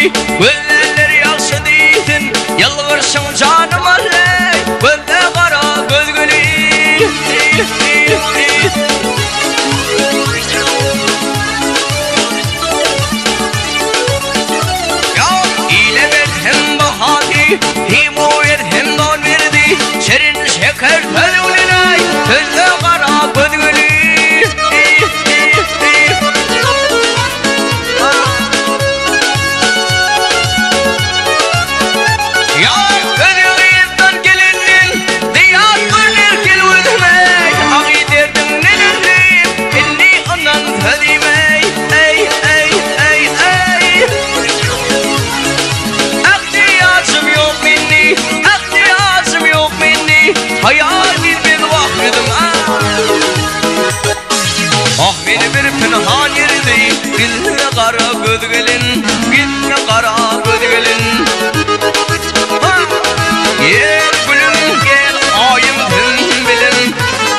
Güller yaxşı deydin yalvarışın canım alley Gülle kara gözgülü Ya ile verdim bahati Hem o ver hem don verdi Şerin şeker tölünay Gülle kara gözgülü Pinhan yerdi, gitme kara göz gelin, gitme kara göz gelin. Gel gülüm gel, ayım tüm bilin.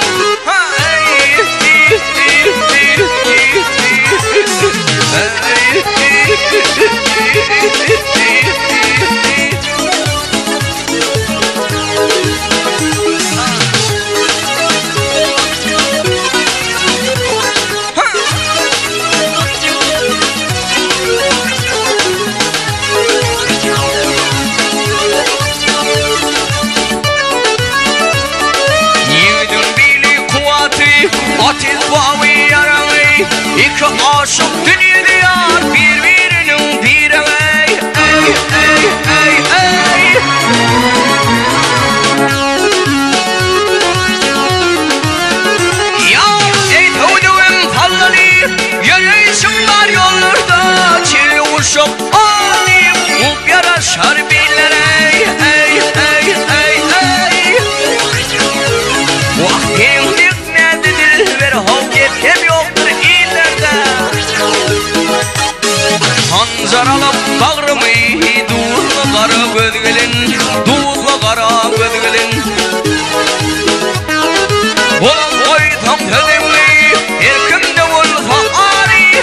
Atil vavi yaramay İki aşık dünyada yar birbirinin diramay Ey ey ey ey Yar ey tavduğum tallani Yürüyüşüm var yollarda Çil uşak alayım Up yaraşar billere Ey ey ey ey Vaktim ver havket hem yoktur illerde Hanzaralıp bağrımı Duzlu kara gözgelin Duzlu kara gözgelin Olan koy tam tözümlü Erkimde olsa ari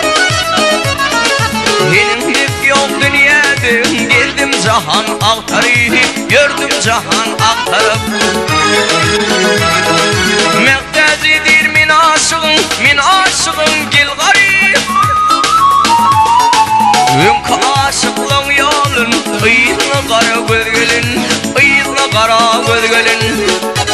Benim hep yok dünyada Geldim cahan aktarı Gördüm cahan aktarıp Mektezidir min aşığın gel garip Önkü aşıklığın yolun Iyitli kara gözgelin Iyitli kara gözgelin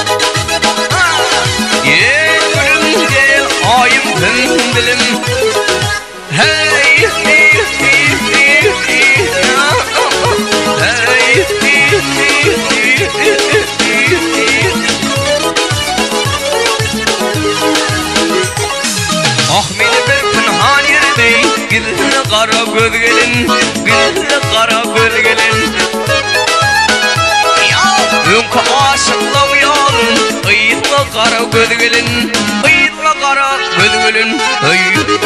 Gel gülüm gel ayım tüm dilim Hey hey hey hey Hey Ah beni bir pinhan yerdi Gizli kara göz gelin Gizli kara göz gelin Ya önkü aşıklığım yolun Iyitli kara göz gelin Iyitli kara göz gelin